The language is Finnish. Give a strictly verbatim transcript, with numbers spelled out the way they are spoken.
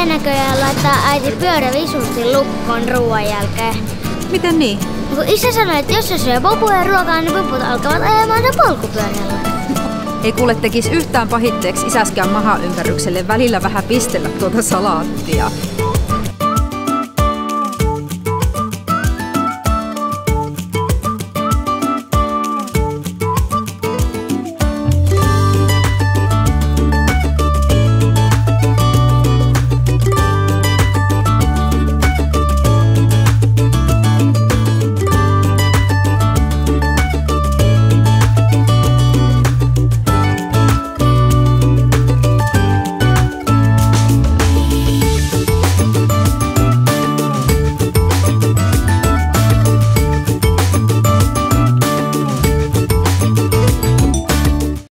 näköjään laittaa äiti pyörä visusti lukkoon ruoan jälkeen. Miten niin? Kun isä sanoi, että jos se syö popuja ruokaa, niin puput alkavat ajamaan ne polkupyörällä. Ei kuule tekisi yhtään pahitteeksi isäskään mahaympärykselle välillä vähän pistellä tuota salaattia.